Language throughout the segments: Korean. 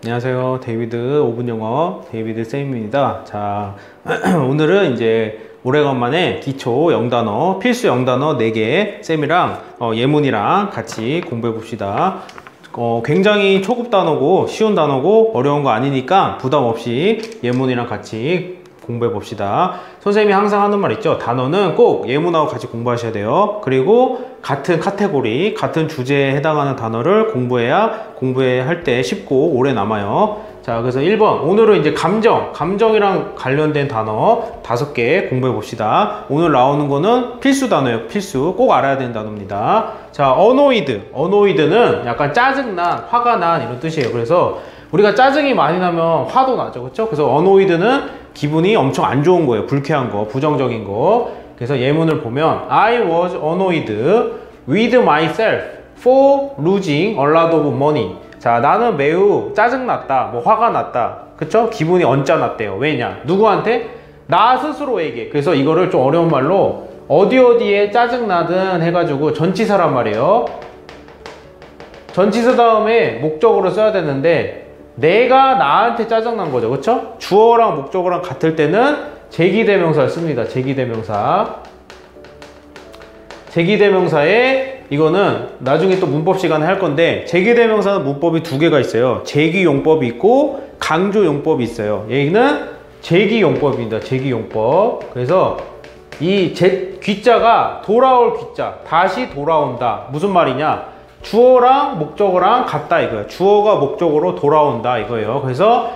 안녕하세요. 데이비드 5분 영어 데이비드 쌤입니다. 자, 오늘은 이제 오래간만에 기초 영단어, 필수 영단어 4개 쌤이랑 예문이랑 같이 공부해 봅시다. 굉장히 초급 단어고 쉬운 단어고 어려운 거 아니니까 부담 없이 예문이랑 같이 공부해 봅시다. 선생님이 항상 하는 말 있죠. 단어는 꼭 예문하고 같이 공부하셔야 돼요. 그리고 같은 카테고리, 같은 주제에 해당하는 단어를 공부해야 할 때 쉽고 오래 남아요. 자, 그래서 1번. 오늘은 이제 감정이랑 관련된 단어 5개 공부해 봅시다. 오늘 나오는 거는 필수 단어예요. 필수. 꼭 알아야 되는 단어입니다. 자, annoyed는 약간 짜증난, 화가 난 이런 뜻이에요. 그래서 우리가 짜증이 많이 나면 화도 나죠. 그렇죠? 그래서 annoyed는 기분이 엄청 안 좋은 거예요. 불쾌한 거, 부정적인 거. 그래서 예문을 보면 I was annoyed with myself for losing a lot of money. 자, 나는 매우 짜증났다, 뭐 화가 났다, 그쵸? 기분이 언짢았대요. 왜냐? 누구한테? 나 스스로에게. 그래서 이거를 좀 어려운 말로 어디에 짜증나든 해가지고 전치사란 말이에요. 전치사 다음에 목적어로 써야 되는데 내가 나한테 짜증난 거죠. 그쵸? 주어랑 목적어랑 같을 때는 제기대명사를 씁니다. 제기대명사에 이거는 나중에 또 문법 시간에 할 건데 제기대명사는 문법이 2개가 있어요. 제기용법이 있고 강조용법이 있어요. 얘는 제기용법입니다. 제기용법. 그래서 이 귀자가 돌아올 귀자, 다시 돌아온다. 무슨 말이냐? 주어랑 목적어랑 같다 이거예요. 주어가 목적어로 돌아온다 이거예요. 그래서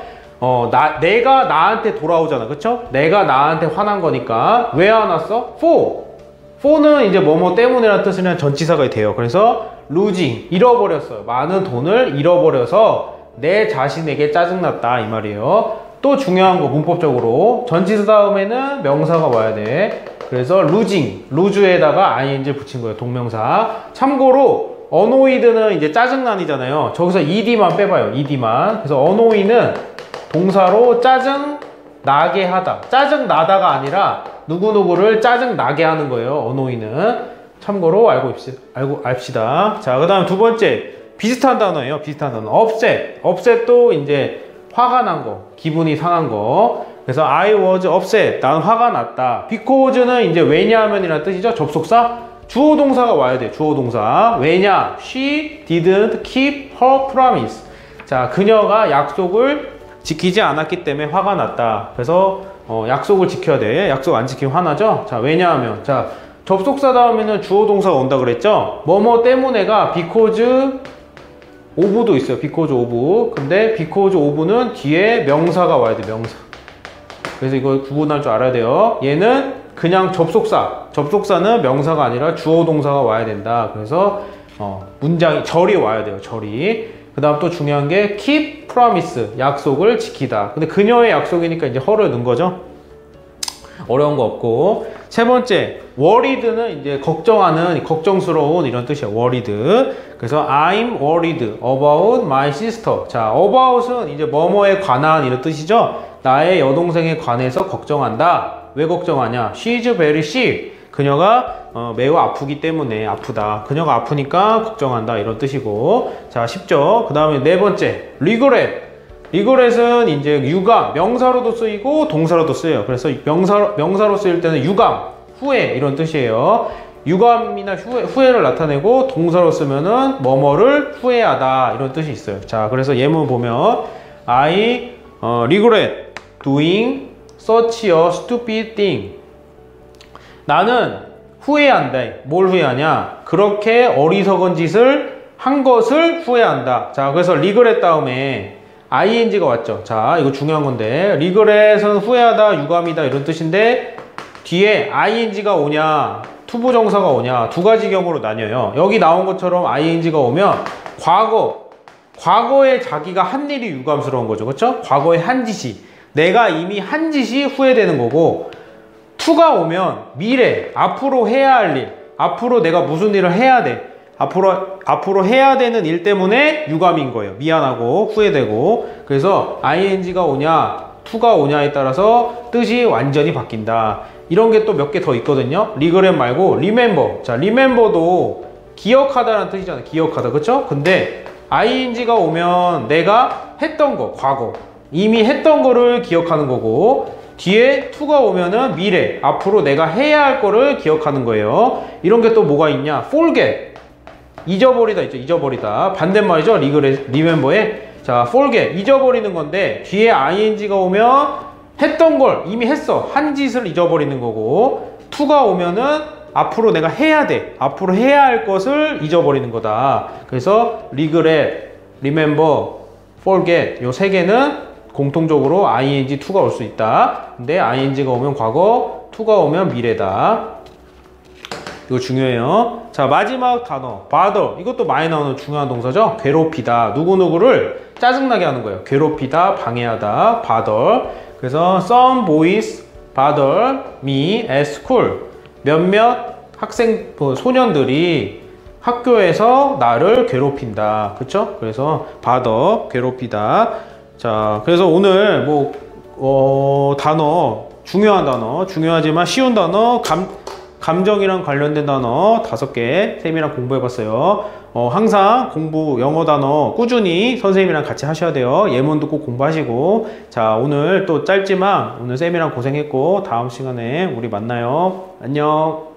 내가 나한테 돌아오잖아. 그쵸? 내가 나한테 화난 거니까 왜 화났어? for는 이제 뭐뭐 때문이라는 뜻이면 전치사가 돼요. 그래서 losing, 잃어버렸어요. 많은 돈을 잃어버려서 내 자신에게 짜증났다 이 말이에요. 또 중요한 거 문법적으로 전치사 다음에는 명사가 와야 돼. 그래서 losing, lose에다가 ing 붙인 거예요. 동명사. 참고로 annoyed는 이제 짜증난이잖아요. 저기서 ed만 빼봐요. ed만. 그래서 annoy는 동사로 짜증 나게 하다. 짜증 나다가 아니라 누구누구를 짜증 나게 하는 거예요. annoy는. 참고로 알고 압시다. 자, 그 다음 두 번째 비슷한 단어예요. 비슷한 단어. upset도 이제 화가 난 거, 기분이 상한 거. 그래서 I was upset. 난 화가 났다. because는 이제 왜냐하면이라는 뜻이죠. 접속사. 주어 동사가 와야 돼. 주어 동사. 왜냐? She didn't keep her promise. 자, 그녀가 약속을 지키지 않았기 때문에 화가 났다. 그래서 약속을 지켜야 돼. 약속 안 지키면 화나죠? 자, 왜냐하면. 자, 접속사 다음에는 주어 동사가 온다 그랬죠? 뭐뭐 때문에가 because of도 있어요. because of. 근데 because of는 뒤에 명사가 와야 돼. 명사. 그래서 이거 구분할 줄 알아야 돼요. 얘는 그냥 접속사는 명사가 아니라 주어 동사가 와야 된다. 그래서 문장이 절이 와야 돼요. 절이. 그 다음 또 중요한 게 keep promise, 약속을 지키다. 근데 그녀의 약속이니까 이제 her를 넣은 거죠. 어려운 거 없고. 세 번째 worried는 이제 걱정하는, 걱정스러운 이런 뜻이에요. worried. 그래서 I'm worried about my sister. 자, about은 이제 뭐뭐에 관한 이런 뜻이죠. 나의 여동생에 관해서 걱정한다. 왜 걱정하냐? She's very sick. 그녀가 매우 아프기 때문에 아프다. 그녀가 아프니까 걱정한다. 이런 뜻이고. 자, 쉽죠? 그 다음에 네 번째 regret은 이제 유감, 명사로도 쓰이고 동사로도 쓰여요. 그래서 명사로 쓰일 때는 유감, 후회 이런 뜻이에요. 유감이나 후회를 나타내고 동사로 쓰면은 뭐뭐를 후회하다 이런 뜻이 있어요. 자, 그래서 예문 보면 I regret doing such a stupid thing. 나는 후회한다. 뭘 후회하냐? 그렇게 어리석은 짓을 한 것을 후회한다. 자, 그래서 regret 다음에 ing가 왔죠. 자, 이거 중요한 건데 regret은 후회하다, 유감이다 이런 뜻인데 뒤에 ing가 오냐, 투부정사가 오냐 두 가지 경우로 나뉘어요. 여기 나온 것처럼 ing가 오면 과거에 자기가 한 일이 유감스러운 거죠. 그렇죠? 과거에 한 짓이, 내가 이미 한 짓이 후회되는 거고, to가 오면 미래, 앞으로 해야 할 일, 앞으로 내가 무슨 일을 해야 돼, 앞으로 해야 되는 일 때문에 유감인 거예요. 미안하고 후회되고. 그래서 ing가 오냐 to가 오냐에 따라서 뜻이 완전히 바뀐다. 이런 게 또 몇 개 더 있거든요. regret 말고 remember. 자, remember도 기억하다라는 뜻이잖아요. 기억하다. 그쵸? 근데 ing가 오면 내가 했던 거, 과거. 이미 했던 거를 기억하는 거고, 뒤에 to가 오면은 미래, 앞으로 내가 해야 할 거를 기억하는 거예요. 이런 게 또 뭐가 있냐? forget. 잊어버리다 있죠. 잊어버리다. 반대말이죠. remember에. 자, forget. 잊어버리는 건데, 뒤에 ing가 오면 했던 걸 이미 했어. 한 짓을 잊어버리는 거고, to가 오면은 앞으로 내가 해야 돼. 앞으로 해야 할 것을 잊어버리는 거다. 그래서 regret, remember, forget 요 세 개는 공통적으로 ing, to가 올 수 있다. 근데 ing가 오면 과거, to가 오면 미래다. 이거 중요해요. 자, 마지막 단어 bother. 이것도 많이 나오는 중요한 동사죠. 괴롭히다. 누구누구를 짜증나게 하는 거예요. 괴롭히다, 방해하다, bother. 그래서 some boys bother me at school. 몇몇 학생, 소년들이 학교에서 나를 괴롭힌다. 그쵸? 그래서 bother, 괴롭히다. 자, 그래서 오늘 단어, 중요한 단어, 중요하지만 쉬운 단어, 감정이랑 관련된 단어 5개 쌤이랑 공부해봤어요. 항상 영어 단어 꾸준히 선생님이랑 같이 하셔야 돼요. 예문도 꼭 공부하시고. 자, 오늘 또 짧지만 오늘 쌤이랑 고생했고 다음 시간에 우리 만나요. 안녕.